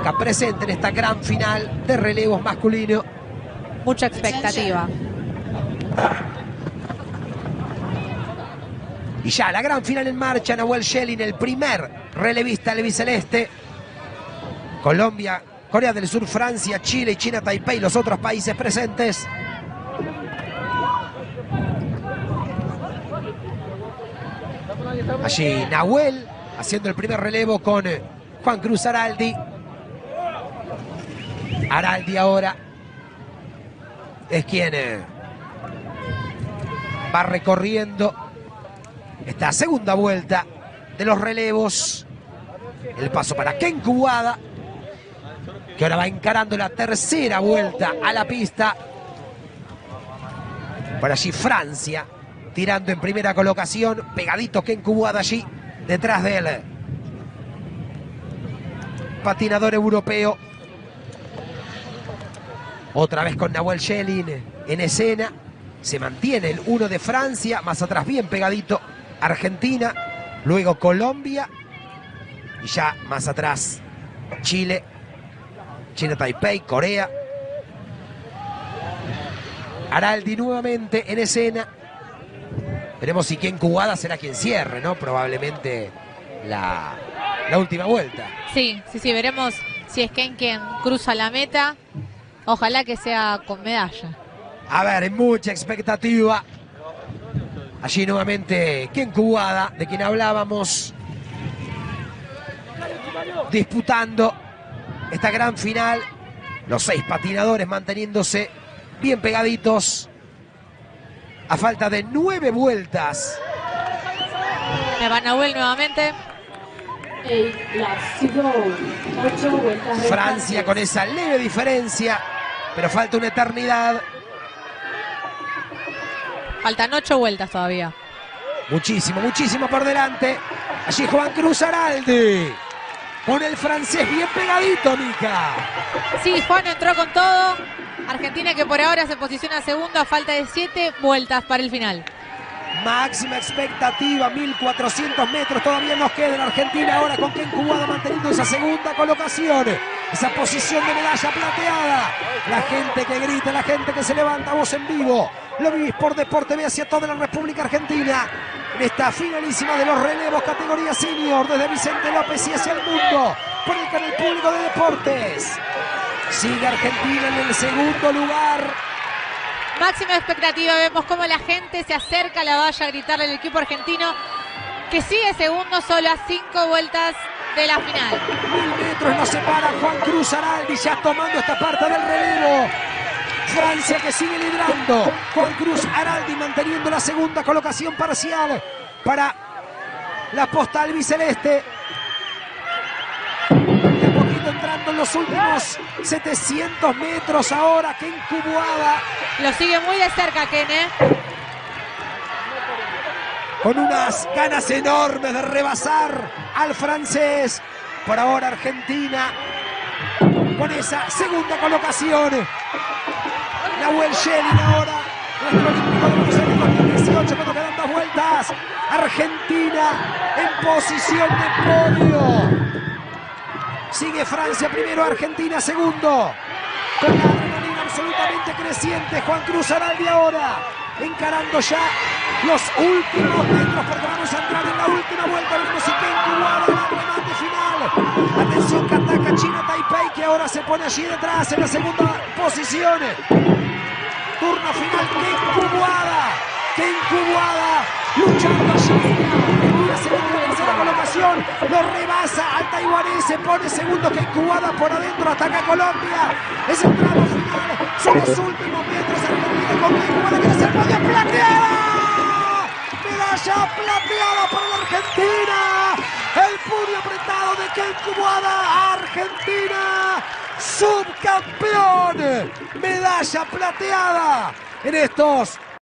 marca presente en esta gran final de relevos masculino. Mucha expectativa. Y ya la gran final en marcha, Nahuel Schelling, el primer relevista albiceleste. Colombia, Corea del Sur, Francia, Chile y China Taipei, los otros países presentes. Allí Nahuel haciendo el primer relevo con Juan Cruz Araldi. Araldi ahora es quien va recorriendo esta segunda vuelta de los relevos. El paso para Ken Kuwada, que ahora va encarando la tercera vuelta a la pista. Por allí Francia, tirando en primera colocación. Pegadito Ken Kuwada allí, detrás de él. Patinador europeo. Otra vez con Nahuel Schelling en escena. Se mantiene el 1 de Francia. Más atrás, bien pegadito, Argentina. Luego Colombia. Y ya más atrás, Chile. China Taipei, Corea. Araldi nuevamente en escena. Veremos si Ken Kuwada será quien cierre, ¿no? Probablemente la última vuelta. Sí, veremos si es Ken quien cruza la meta. Ojalá que sea con medalla. A ver, mucha expectativa. Allí nuevamente Ken Kuwada, de quien hablábamos, disputando esta gran final. Los 6 patinadores manteniéndose bien pegaditos a falta de 9 vueltas. Me va Nahuel nuevamente. Francia con esa leve diferencia, pero falta una eternidad. Faltan 8 vueltas todavía. Muchísimo por delante. Allí Juan Cruz Araldi con el francés bien pegadito, Mica. Sí, Juan entró con todo. Argentina, que por ahora se posiciona segundo a falta de 7 vueltas para el final. Máxima expectativa, 1400 metros todavía nos queda en Argentina. Ahora con Ken Kuwada manteniendo esa segunda colocación, esa posición de medalla plateada. La gente que grita, la gente que se levanta, voz en vivo. Lo vivís por Deporte B hacia toda la República Argentina. En esta finalísima de los relevos categoría senior, desde Vicente López y hacia el mundo, por el canal público de Deportes. Sigue Argentina en el segundo lugar. Máxima expectativa, vemos cómo la gente se acerca a la valla a gritarle al equipo argentino, que sigue segundo solo a 5 vueltas de la final. 1000 metros nos separa Juan Cruz Araldi ya tomando esta parte del relevo. Francia que sigue liderando. Juan Cruz Araldi manteniendo la segunda colocación parcial para la posta albiceleste. Un poquito entrando en los últimos 700 metros ahora Ken Kuwada. Lo sigue muy de cerca Ken, con unas ganas enormes de rebasar al francés. Por ahora Argentina con esa segunda colocación. Nahuel Schelling ahora, nuestro olímpico de Buenos Aires 2018, cuando quedan 2 vueltas. Argentina en posición de podio. Sigue Francia primero, Argentina segundo. Con la adrenalina absolutamente creciente, Juan Cruz Araldi ahora encarando ya los últimos metros, porque vamos a entrar en la última vuelta. Vemos si Ken Kuwada en el remate final. Atención que ataca China Taipei, que ahora se pone allí detrás en la segunda posición. Turno final, Ken Kuwada luchando allí en la segunda y tercera colocación. Lo rebasa al taiwanés, se pone segundo Ken Kuwada por adentro, ataca Colombia. Es el tramo final, son los últimos metros. Argentina con Ken Kuwada que hace el podio. ¡Plateada! Medalla plateada para la Argentina. El puño apretado de Ken Kuwada. Argentina subcampeón. Medalla plateada en estos